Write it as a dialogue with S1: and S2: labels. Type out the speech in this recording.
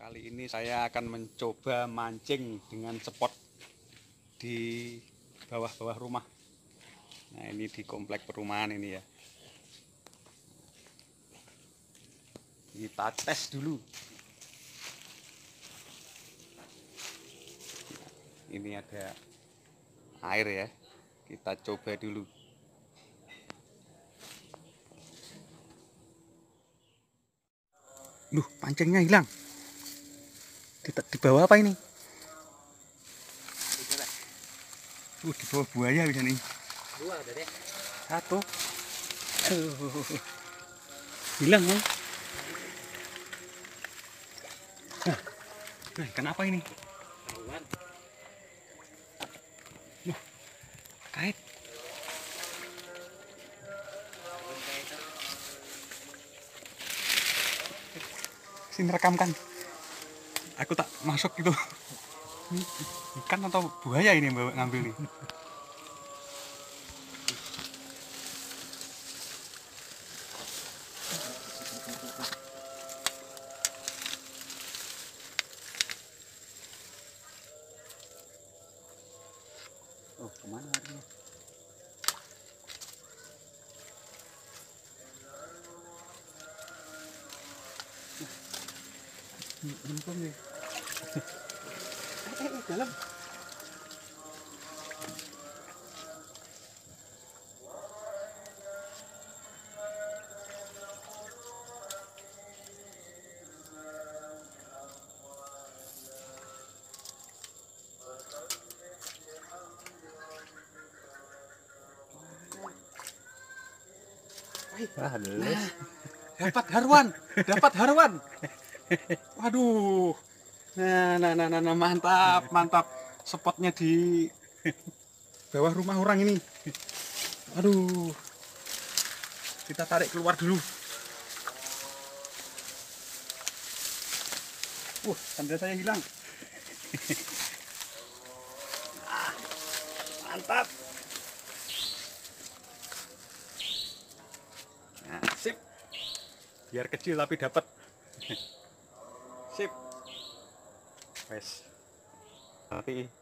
S1: Kali ini saya akan mencoba mancing dengan spot di bawah-bawah rumah. Nah, ini di komplek perumahan ini ya. Kita tes dulu. Ini ada air ya. Kita coba dulu. Loh, pancingnya hilang. Di bawah apa ini? Di bawah buaya bisa nih.
S2: Dua ada deh.
S1: Satu. Hilang kan? Nah, kenapa ini?
S2: Tahuan.
S1: Kait. Sini rekamkan. Aku tak masuk gitu. Ikan atau buaya ini yang bawa ngambil nih. Oh, kemana larinya? Nyemplung nih. Dalam. Nah, dapat haruan, dapat haruan. Waduh. Nah, mantap. Spotnya di bawah rumah orang ini. Aduh. Kita tarik keluar dulu. Sandal saya hilang. Mantap. Nah, sip. Biar kecil tapi dapat. Sip. Wes. Tapi